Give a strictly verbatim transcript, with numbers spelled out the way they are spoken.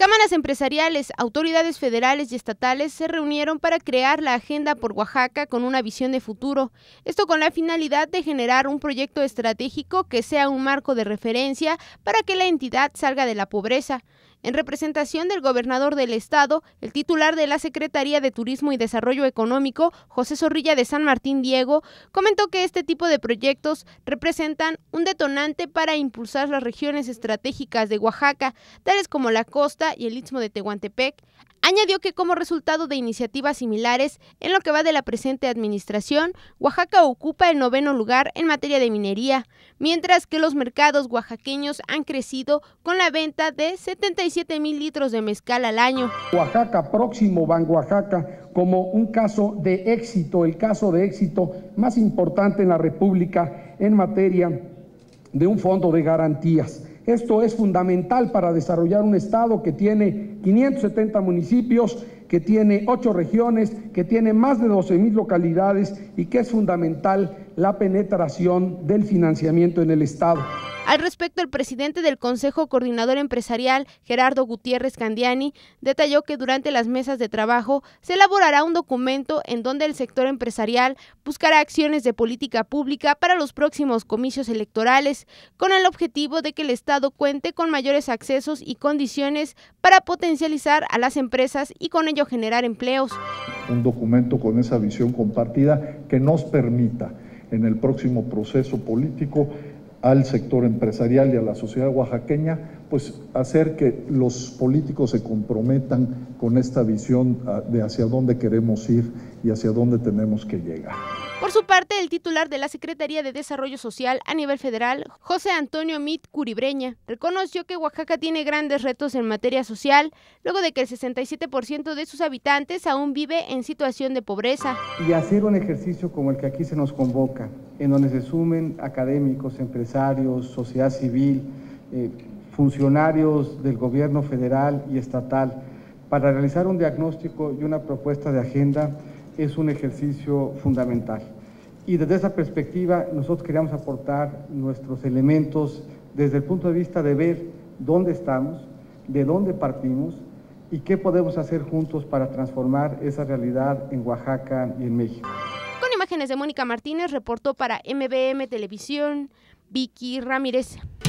Cámaras empresariales, autoridades federales y estatales se reunieron para crear la Agenda por Oaxaca con una visión de futuro. Esto con la finalidad de generar un proyecto estratégico que sea un marco de referencia para que la entidad salga de la pobreza. En representación del gobernador del estado, el titular de la Secretaría de Turismo y Desarrollo Económico, José Zorrilla de San Martín Diego, comentó que este tipo de proyectos representan un detonante para impulsar las regiones estratégicas de Oaxaca, tales como la costa y el istmo de Tehuantepec. Añadió que como resultado de iniciativas similares, en lo que va de la presente administración, Oaxaca ocupa el noveno lugar en materia de minería, mientras que los mercados oaxaqueños han crecido con la venta de setenta y siete mil litros de mezcal al año. Oaxaca, próximo Ban Oaxaca, como un caso de éxito, el caso de éxito más importante en la República en materia de un fondo de garantías. Esto es fundamental para desarrollar un estado que tiene quinientos setenta municipios, que tiene ocho regiones, que tiene más de doce mil localidades y que es fundamental la penetración del financiamiento en el estado. Al respecto, el presidente del Consejo Coordinador Empresarial, Gerardo Gutiérrez Candiani, detalló que durante las mesas de trabajo se elaborará un documento en donde el sector empresarial buscará acciones de política pública para los próximos comicios electorales, con el objetivo de que el Estado cuente con mayores accesos y condiciones para potencializar a las empresas y con ello generar empleos. Un documento con esa visión compartida que nos permita en el próximo proceso político al sector empresarial y a la sociedad oaxaqueña, pues hacer que los políticos se comprometan con esta visión de hacia dónde queremos ir y hacia dónde tenemos que llegar. Por su parte, el titular de la Secretaría de Desarrollo Social a nivel federal, José Antonio Mit Curibreña, reconoció que Oaxaca tiene grandes retos en materia social, luego de que el sesenta y siete por ciento de sus habitantes aún vive en situación de pobreza. Y hacer un ejercicio como el que aquí se nos convoca, en donde se sumen académicos, empresarios, sociedad civil, eh, funcionarios del gobierno federal y estatal, para realizar un diagnóstico y una propuesta de agenda, es un ejercicio fundamental. Y desde esa perspectiva nosotros queríamos aportar nuestros elementos desde el punto de vista de ver dónde estamos, de dónde partimos y qué podemos hacer juntos para transformar esa realidad en Oaxaca y en México. Con imágenes de Mónica Martínez, reportó para M B M Televisión, Vicky Ramírez.